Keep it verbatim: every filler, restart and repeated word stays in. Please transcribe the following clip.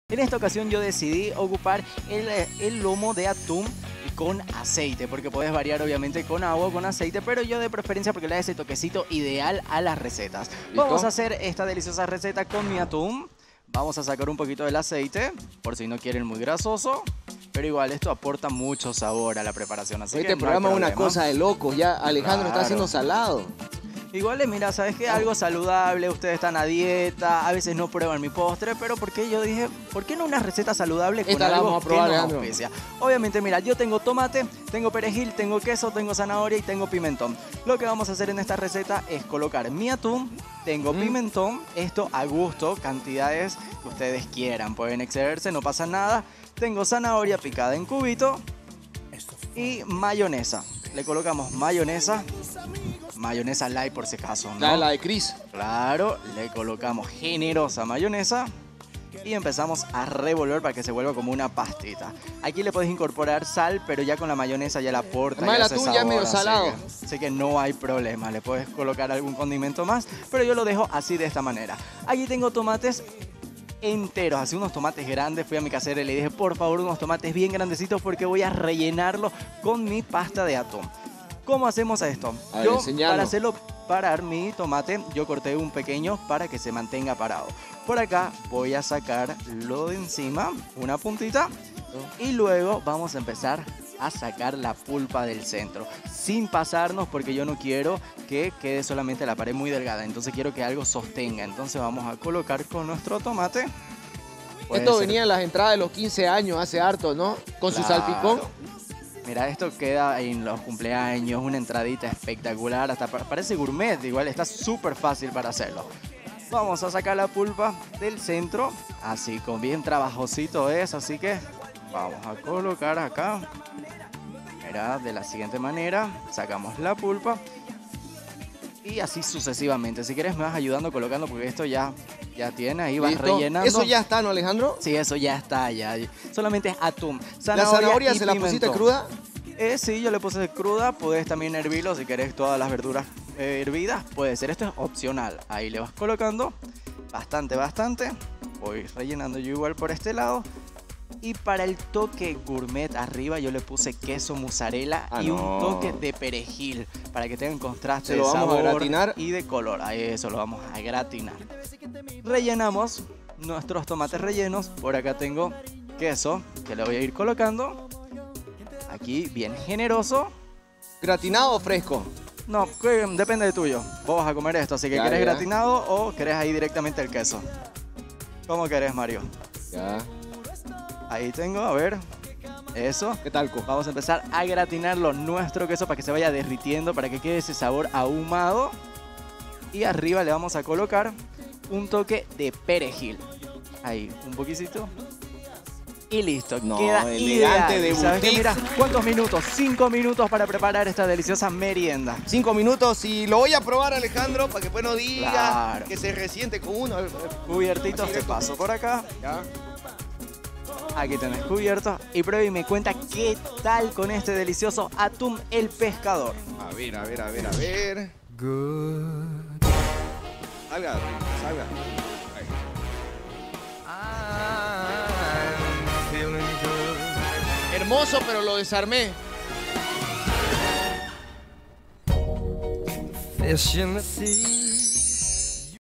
En esta ocasión yo decidí ocupar el, el lomo de atún con aceite, porque podés variar obviamente con agua o con aceite, pero yo de preferencia porque le da ese toquecito ideal a las recetas. ¿Listo? Vamos a hacer esta deliciosa receta con mi atún. Vamos a sacar un poquito del aceite, por si no quieren muy grasoso, pero igual esto aporta mucho sabor a la preparación, así Este que no hay programa es una problema. cosa de locos, ya Alejandro está Claro. haciendo salado. Igual, mira, ¿sabes qué? Algo saludable, ustedes están a dieta, a veces no prueban mi postre, pero ¿por qué? Yo dije, ¿por qué no una receta saludable con Esta la algo vamos a probar, que nos Alejandro. auspicia? Obviamente, mira, yo tengo tomate, tengo perejil, tengo queso, tengo zanahoria y tengo pimentón. Lo que vamos a hacer en esta receta es colocar mi atún, tengo Mm. pimentón, esto a gusto, cantidades que ustedes quieran, pueden excederse, no pasa nada. Tengo zanahoria picada en cubito y mayonesa. Le colocamos mayonesa. Mayonesa light por si acaso, ¿no? La, la de Chris. Claro, le colocamos generosa mayonesa y empezamos a revolver para que se vuelva como una pastita. Aquí le podés incorporar sal, pero ya con la mayonesa ya la aporta. Además, ya el hace atún ya es sabor, medio así salado. que- Así que no hay problema, le puedes colocar algún condimento más, pero yo lo dejo así de esta manera. Aquí tengo tomates enteros, así unos tomates grandes. Fui a mi casera y le dije, por favor, unos tomates bien grandecitos porque voy a rellenarlo con mi pasta de atún. ¿Cómo hacemos esto? A ver, Yo, enseñanos. para hacerlo parar mi tomate, yo corté un pequeño para que se mantenga parado. Por acá voy a sacar lo de encima, una puntita, y luego vamos a empezar a sacar la pulpa del centro, sin pasarnos porque yo no quiero que quede solamente la pared muy delgada, entonces quiero que algo sostenga. Entonces vamos a colocar con nuestro tomate. Puede Esto ser- venía en las entradas de los quince años, hace harto, ¿no? Con su Claro. salpicón. Mira, esto queda en los cumpleaños, una entradita espectacular, hasta pa- parece gourmet, igual está súper fácil para hacerlo. Vamos a sacar la pulpa del centro, así con bien trabajosito es, así que vamos a colocar acá. Mira, de la siguiente manera, sacamos la pulpa y así sucesivamente. Si quieres me vas ayudando colocando porque esto ya, ya tiene, ahí vas ¿Listo? rellenando. Eso ya está, ¿no, Alejandro? Sí, eso ya está, ya. Solamente es atún. ¿La zanahoria y se la pusiste pimentón. cruda? Eh, sí, yo le puse cruda. Puedes también hervirlo si querés todas las verduras eh, hervidas. Puede ser, esto es opcional. Ahí le vas colocando bastante, bastante. Voy rellenando yo igual por este lado. Y para el toque gourmet arriba yo le puse queso mozzarella Ah, y no. un toque de perejil para que tengan contraste Se de lo vamos a sabor gratinar. y de color. A eso lo vamos a gratinar. Rellenamos nuestros tomates rellenos. Por acá tengo queso que le voy a ir colocando. Aquí bien generoso. ¿Gratinado o fresco? No, que- depende de tuyo. Vos vas a comer esto, así que Ya, ¿querés ya. gratinado o querés ahí directamente el queso? ¿Cómo querés, Mario? Ya. Ahí tengo, a ver. Eso. ¿Qué tal, co? Vamos a empezar a gratinarlo nuestro queso para que se vaya derritiendo, para que quede ese sabor ahumado. Y arriba le vamos a colocar un toque de perejil. Ahí, un poquitito. Y listo, No, queda elegante ideal. de ¿Sabes qué? boutique. Mira, ¿cuántos minutos? Cinco minutos para preparar esta deliciosa merienda. Cinco minutos y lo voy a probar, Alejandro, para que después no diga Claro. que se resiente con uno. A ver, a ver. Cubiertitos, Así te directo. paso por acá. Ya. Aquí tenés cubiertos. Y prueba y me cuenta qué tal con este delicioso atún el pescador. A ver, a ver, a ver, a ver. Salga, salga. Ahí. Hermoso, pero lo desarmé. Fish in the sea.